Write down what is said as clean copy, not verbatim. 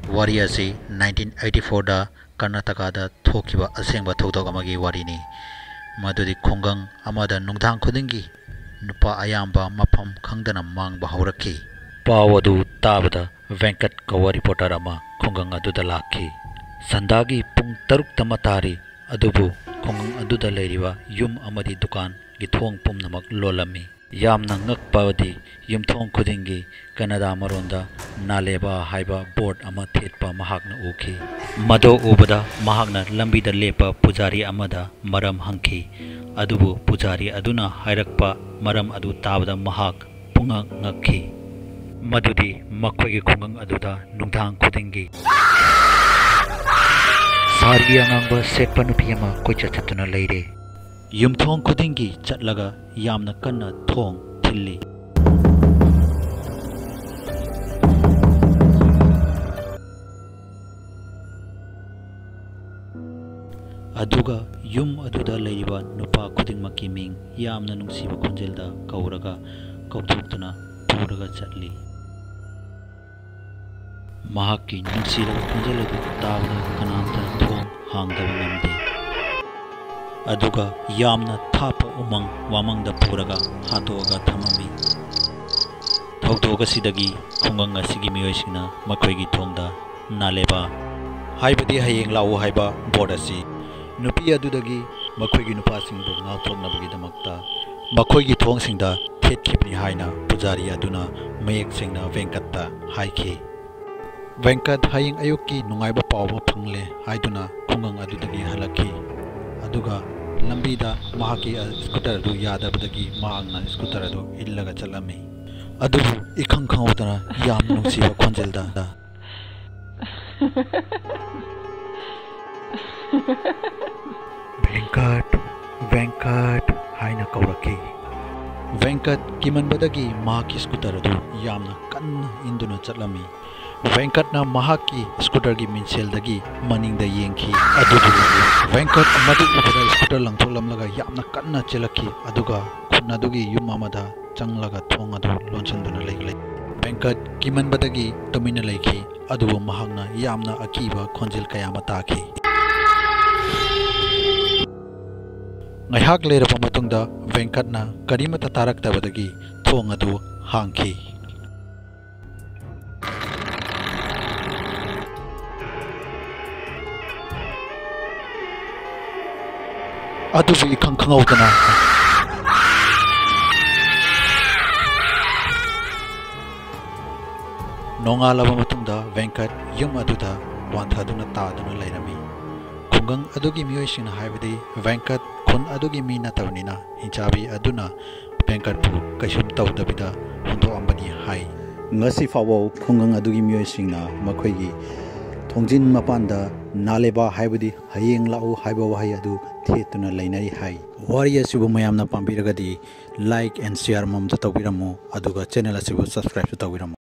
Wari asi 1984 da Karnataka da Thokhiba Asengba Kouthokaga wari ni. Madudi khongang Amada nungdang khudingi Nupa ayamba mapam khangdana mangba hauraki. Pawadu tabada Venkat kawa reporter ama khongang Aduda Lakke. Sandagi pung taruk tamatari adubu khongang Aduda leiriwa yum amadi dukan githong pumnamak lolami. Yamna ngakpawadi yumthong khudingi Canada maronda naleba haiba board ama thetpa mahakna uki. Mado ubada mahakna lambida lepa pujari amada maram hangki. Adubu pujari aduna hairakpa maram adu tabada mahak punga ngakki. Madudi makhoi khongang aduda nungthang khudingi sari angangba setpa nupi ama koicha chatuna leire. Yumthong khudingi chatlaga yamna kanna thong thilli. Aduga yum aduda leiriba nupa khudingmakki ming yamna nungsiba khonjelda kauraga kauthokduna puraga chatli. Mahakki nungsiraga khonjeladu tabada kanamta thong hangdaba ngamde. Aduga yamna thapa umang wamangda puraga hatoga thamami. Thoktoga sidagi khongang asigi miyoisina makhoigi thongda naleba haibadi hayeng lakke haiba board asi nupi adudagi makhoigi nupasingbu ngauthoknabagi damakta makhoigi thongsingda thethkhibni haina pujari aduna mayek singna Venkatta haiki. Venkat hayeng ayukki nungaiba pawba phangle haiduna khongang adudagi halaki. Aduga lambida mahaki scooter adu yadabadagi maangna scooter adu illaga chalami. Adubu ikhang khangudana yam nungsiba khonjelda Venkat haina kauraki. Venkat kimanbadagi mahaki scooter adu yamna kanna induna chalami. Venkatna mahaki scooter gi minseldagi maningda yengki. Adubu Venkat madu ubada scooter langtholamlaga yamna kanna chelaki. Aduga khunnadugi yum amada changlaga thong adu lonchanduna leglei. Venkat kimanbadagi tumina leiki. Adubu mahakna yamna akiba khonjel kayama taki. Ngaihak leiraba matungda Venkatna karimata taraktabadagi thong adu hangki. Adubu ikhang khangawdana nongalaba matungda Venkat yum aduda wanthaduna taduna leirami. Khongang adugi miyoisina haibadi Venkat Khun adugi mi natabnina hinchabi aduna Venkat bu kaisum tawdabida hondo ambani hai. Ngasi fawo khongang adugi miyoisina makhoigi thongjin mapanda naleba haibadi hayeng lakke haiba wahai adu thetuna leinai hai. Wari asibu mayamna pambiragadi like and share mamta tawbiramo aduga channel asibu subscribe tawbiramo.